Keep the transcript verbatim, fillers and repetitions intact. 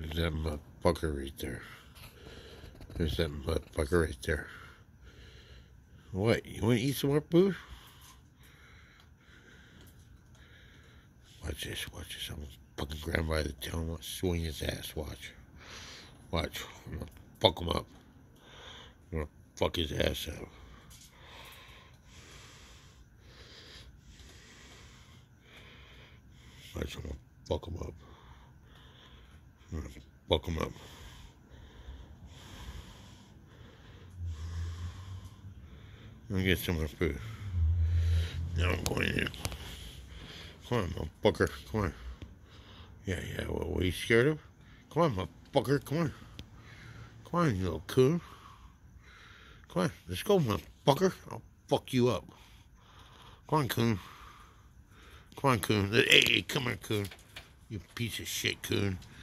There's that motherfucker right there. There's that motherfucker right there. What? You want to eat some more food? Watch this, watch this. I'm gonna fucking grab him by the tail. I'm gonna swing his ass. Watch. Watch. I'm gonna fuck him up. I'm gonna fuck his ass up. Watch, I'm gonna fuck him up. I'm gonna fuck him up. I'm gonna get some more food. Now I'm going in. Come on, motherfucker. Come on. Yeah, yeah. What, what are you scared of? Come on, motherfucker. Come on. Come on, you little coon. Come on. Let's go, motherfucker. I'll fuck you up. Come on, coon. Come on, coon. Hey, hey, come on, coon. You piece of shit, coon.